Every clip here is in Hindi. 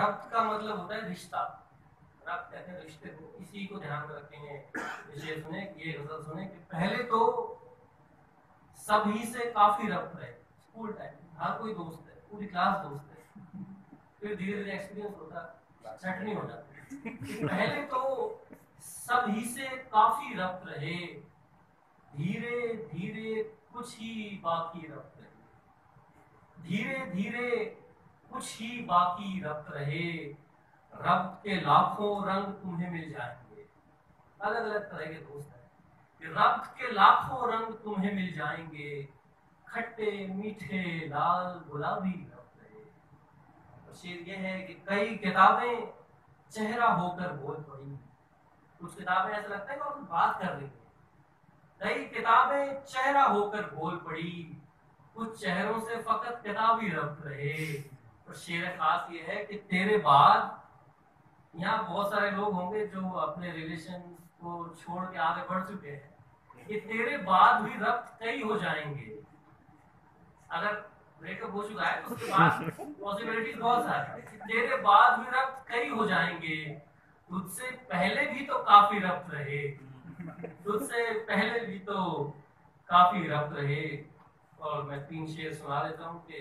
रब्त का मतलब होता है रिश्ता। रब्त कहते हैं रिश्ते को, इसी को ध्यान में रखेंगे। विशेष सुने, ये गजल सुने कि पहले तो सभी से काफी रब्त रहे, स्कूल टाइम हर कोई दोस्त है, पूरी क्लास दोस्त है, फिर धीरे धीरे एक्सपीरियंस होता छटनी हो जाती। पहले तो सभी से काफी रब्त रहे, धीरे धीरे कुछ ही बाकी रब्त रहे, धीरे धीरे कुछ ही बाकी रब्त रहे, रब्त के लाखों रंग तुम्हें मिल जाएंगे। अलग अलग तरह के दोस्त हैं कि रब्त के लाखों रंग तुम्हें मिल जाएंगे, खट्टे मीठे लाल गुलाबी रब्त रहे। और शेर ये है कि कई किताबें चेहरा होकर बोल पड़ी, कुछ किताबें ऐसा लगता है कि वो बात कर रही है, कई किताबें चेहरा होकर बोल पड़ी, कुछ चेहरों से फकत किताबी रब्त रहे। और शेर खास ये है कि तेरे बाद, यहाँ बहुत सारे लोग होंगे जो अपने रिलेशन को छोड़ के आगे बढ़ चुके हैं, कि तेरे बाद भी रब्त कई हो जाएंगे। अगर ब्रेकअप हो चुका है तो उसके बाद पॉसिबिलिटीज बहुत सारी, तेरे बाद भी रब्त कई हो जाएंगे, तुझसे पहले भी तो काफी रब्त रहे, तुझसे पहले भी तो काफी रब्त रहे। और मैं 3 शेर सुना देता हूँ कि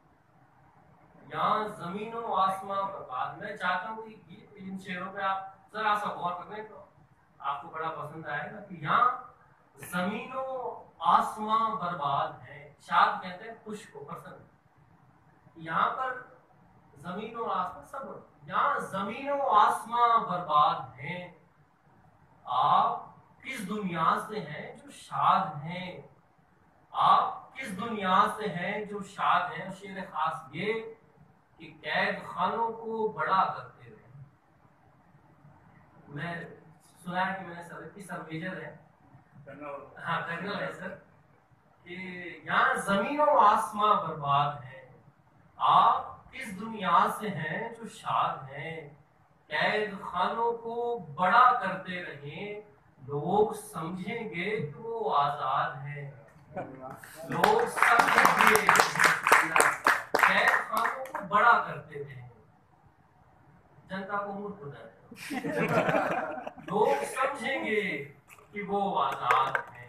यहाँ जमीनों आसमां बर्बाद। मैं चाहता हूँ कि इन शेरों पे आप जरा सा गौर करें तो आपको बड़ा पसंद आएगा कि यहाँ जमीनों आसमां बर्बाद है, शाद कहते हैं खुश को, पसंद। यहाँ पर जमीनों आसमां सब, यहाँ जमीनों आसमां बर्बाद हैं, आप किस दुनिया से हैं जो शाद हैं, आप किस दुनिया से हैं जो शाद हैं। शेर खास ये कि कैद खानों को बड़ा करते रहे। मैं सुना है कि मैंने सर मेजर है, हाँ कर्नल है सर, कि यहाँ जमीनों आसमां बर्बाद है, आप किस दुनिया से हैं जो शाद हैं, कैद खानों को बड़ा करते रहे, लोग समझेंगे कि वो आजाद है, लोग समझेंगे, कैद खानों को बड़ा करते रहे, जनता को मूर्ख बनाए, लोग समझेंगे कि वो आजाद है।